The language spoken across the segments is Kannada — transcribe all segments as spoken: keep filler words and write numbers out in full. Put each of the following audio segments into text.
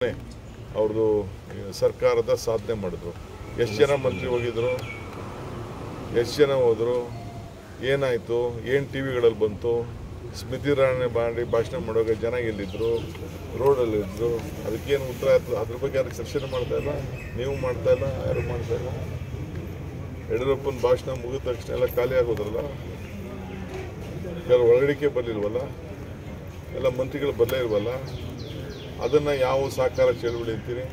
ಅವ್ರದ್ದು ಸರ್ಕಾರದ ಸಾಧನೆ ಮಾಡಿದ್ರು. ಎಷ್ಟು ಜನ ಮಂತ್ರಿ ಹೋಗಿದ್ರು, ಎಷ್ಟು ಜನ ಹೋದರು, ಏನಾಯಿತು, ಏನು ಟಿ ವಿಗಳಲ್ಲಿ ಬಂತು, ಸ್ಮೃತಿ ಇರಾನಿ ಮಾಡಿ ಭಾಷಣ ಮಾಡುವಾಗ ಜನ ಎಲ್ಲಿದ್ದರು, ರೋಡಲ್ಲಿದ್ದರು, ಅದಕ್ಕೇನು ಉತ್ತರ ಆಯಿತು? ಅದ್ರ ಬಗ್ಗೆ ಯಾರು ಚರ್ಚೆ ಮಾಡ್ತಾ ಇಲ್ಲ, ನೀವು ಮಾಡ್ತಾ ಇಲ್ಲ, ಯಾರು ಮಾಡ್ತಾ ಇಲ್ಲ. ಯಡಿಯೂರಪ್ಪನ ಭಾಷಣ ಮುಗಿದ ತಕ್ಷಣ ಎಲ್ಲ ಖಾಲಿ ಆಗೋದ್ರಲ್ಲ, ಕೆಲವು ಒಳಗಡಿಕೆ ಬರಲಿಲ್ವಲ್ಲ, ಎಲ್ಲ ಮಂತ್ರಿಗಳು ಬರಲೇ ಇಲ್ವಲ್ಲ, ಅದನ್ನು ಯಾವ ಸಹಕಾರ ಚಳುವಳಿ ಅಂತೀರಿ?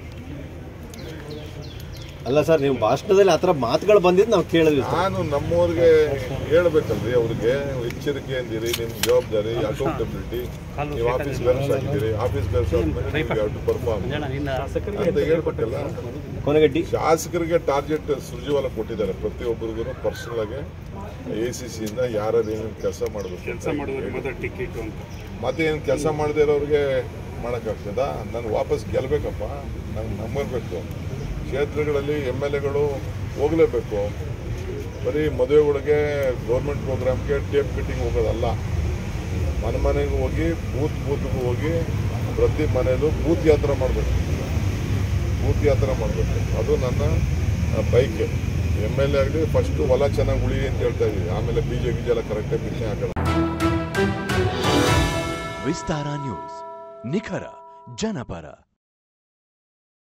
ಅಲ್ಲ ಸರ್, ನೀವು ಭಾಷಣದಲ್ಲಿ ಆ ಥರ ಮಾತುಗಳು ಬಂದಿದ್ದು ನಾವು ಕೇಳಿದ್ವಿ. ನಾನು ನಮ್ಮವ್ರಿಗೆ ಹೇಳ್ಬೇಕಲ್ರಿ, ಅವ್ರಿಗೆ ಎಚ್ಚರಿಕೆ ಅಂದಿರಿ, ನಿಮ್ಮ ಜವಾಬ್ದಾರಿ, ಅಕೌಂಟಬಿಲಿಟಿ, ನೀವು ಆಫೀಸ್ ಬೇರೆಸ್ ಆಗಿದ್ದೀರಿ, ಆಫೀಸ್ ಬೇರೆಸ್ ಆದ್ಮೇಲೆ ಟು ಪರ್ಫಾರ್ಮ್ ಅಂತ ಹೇಳ್ಬೇಕಲ್ಲ. ಕೊನೆಗಡ್ಡಿ ಶಾಸಕರಿಗೆ ಟಾರ್ಗೆಟ್ ಸುರ್ಜಿವಾಲ ಕೊಟ್ಟಿದ್ದಾರೆ, ಪ್ರತಿಯೊಬ್ಬರಿಗೂ ಪರ್ಸನಲ್ ಆಗಿ ಎ ಸಿ ಸಿಯಿಂದ ಯಾರು ಏನೇನು ಕೆಲಸ ಮಾಡಬೇಕು, ಮತ್ತೆ ಏನು ಕೆಲಸ ಮಾಡದೇ ಇರೋರಿಗೆ ಮಾಡೋಕ್ಕಾಗ್ತದ? ನಾನು ವಾಪಸ್ ಗೆಲ್ಲಬೇಕಪ್ಪ, ನಂಗೆ ನಂಬರ್ಬೇಕು. ಕ್ಷೇತ್ರಗಳಲ್ಲಿ ಎಮ್ ಎಲ್ ಎಗಳು ಹೋಗಲೇಬೇಕು. ಬರೀ ಮದುವೆಗಳಿಗೆ ಗೌರ್ಮೆಂಟ್ ಪ್ರೋಗ್ರಾಮ್ಗೆ ಟೇಪ್ ಕಟ್ಟಿಂಗ್ ಹೋಗೋದಲ್ಲ, ಮನೆ ಮನೆಗೂ ಹೋಗಿ ಬೂತ್ ಬೂತ್ಗೂ ಹೋಗಿ ಪ್ರತಿ ಮನೆಯಲ್ಲೂ ಬೂತ್ ಯಾತ್ರೆ ಮಾಡಬೇಕು, ಬೂತ್ ಯಾತ್ರೆ ಮಾಡಬೇಕು. ಅದು ನನ್ನ ಬೈಕ್. ಎಮ್ ಎಲ್ ಎ ಆಗಲಿ ಫಸ್ಟು ಹೊಲ ಚೆನ್ನಾಗಿ ಉಳಿ ಅಂತ ಹೇಳ್ತಾ ಇದ್ದೀವಿ, ಆಮೇಲೆ ಬೀಜ ಗೀಜ ಎಲ್ಲ ಕರೆಕ್ಟಾಗಿ ಬಿತ್ತನೆ ಹಾಕೋಣ. ವಿಸ್ತಾರ ನ್ಯೂಸ್, ನಿಖರ ಜನಪರ.